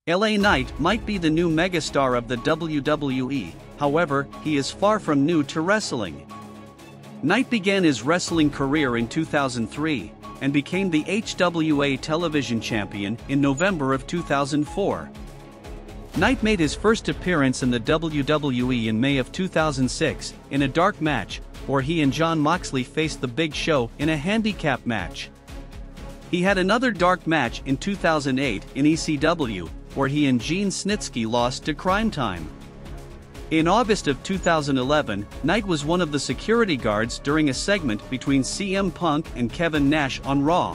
LA Knight might be the new megastar of the WWE, however, he is far from new to wrestling. Knight began his wrestling career in 2003, and became the HWA television champion in November of 2004. Knight made his first appearance in the WWE in May of 2006, in a dark match, where he and Jon Moxley faced The Big Show in a handicap match. He had another dark match in 2008 in ECW, where he and Gene Snitsky lost to Crime Time. In August of 2011, Knight was one of the security guards during a segment between CM Punk and Kevin Nash on Raw.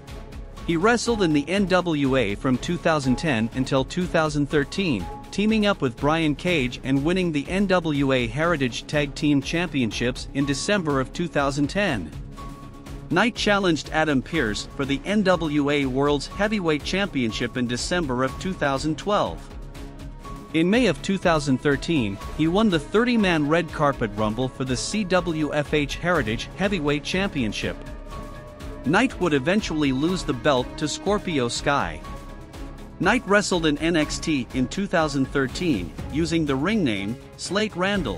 He wrestled in the NWA from 2010 until 2013, teaming up with Brian Cage and winning the NWA Heritage Tag Team Championships in December of 2010. Knight challenged Adam Pearce for the NWA World's Heavyweight Championship in December of 2012. In May of 2013, he won the 30-man Red Carpet Rumble for the CWFH Heritage Heavyweight Championship. Knight would eventually lose the belt to Scorpio Sky. Knight wrestled in NXT in 2013, using the ring name Slate Randall.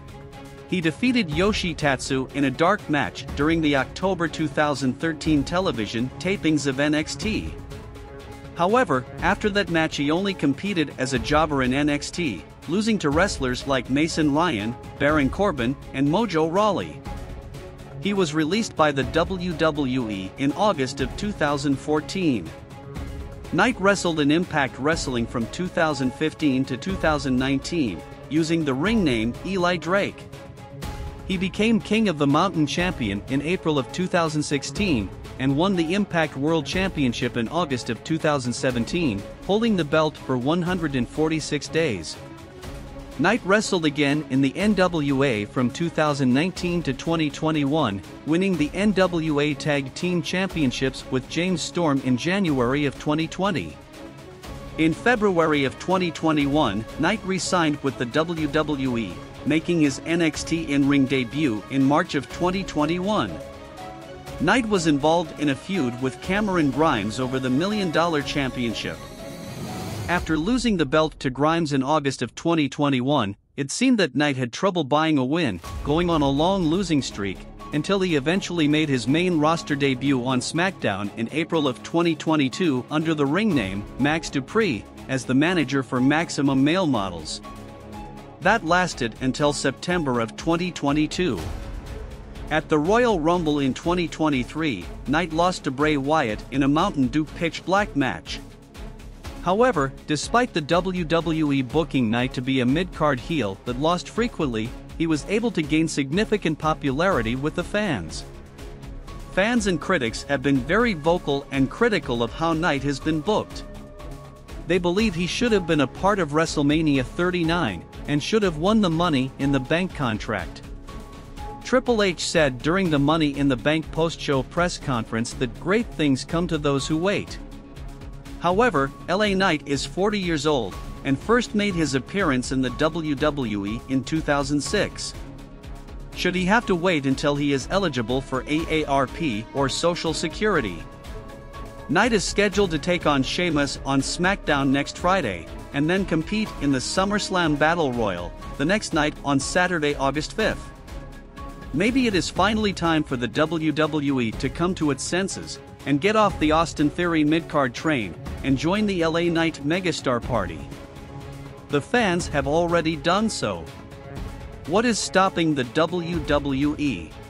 He defeated Yoshitatsu in a dark match during the October 2013 television tapings of NXT. However, after that match he only competed as a jobber in NXT, losing to wrestlers like Mason Ryan, Baron Corbin, and Mojo Rawley. He was released by the WWE in August of 2014. Knight wrestled in Impact Wrestling from 2015 to 2019, using the ring name Eli Drake. He became King of the Mountain champion in April of 2016, and won the Impact World Championship in August of 2017, holding the belt for 146 days. Knight wrestled again in the NWA from 2019 to 2021, winning the NWA Tag Team Championships with James Storm in January of 2020. In February of 2021, Knight re-signed with the WWE, making his NXT in-ring debut in March of 2021. Knight was involved in a feud with Cameron Grimes over the $1 Million Championship. After losing the belt to Grimes in August of 2021, it seemed that Knight had trouble buying a win, going on a long losing streak, until he eventually made his main roster debut on SmackDown in April of 2022 under the ring name Max Dupree, as the manager for Maximum Male Models. That lasted until September of 2022. At the Royal Rumble in 2023, Knight lost to Bray Wyatt in a Mountain Dew pitch black match. However, despite the WWE booking Knight to be a mid-card heel that lost frequently, he was able to gain significant popularity with the fans. Fans and critics have been very vocal and critical of how Knight has been booked. They believe he should have been a part of WrestleMania 39, and should have won the Money in the Bank contract. Triple H said during the Money in the Bank post-show press conference that great things come to those who wait. However, LA Knight is 40 years old, and first made his appearance in the WWE in 2006. Should he have to wait until he is eligible for AARP or Social Security? Knight is scheduled to take on Sheamus on SmackDown next Friday, and then compete in the SummerSlam Battle Royal the next night on Saturday, August 5th. Maybe it is finally time for the WWE to come to its senses, and get off the Austin Theory mid-card train, and join the LA Knight megastar party. The fans have already done so. What is stopping the WWE?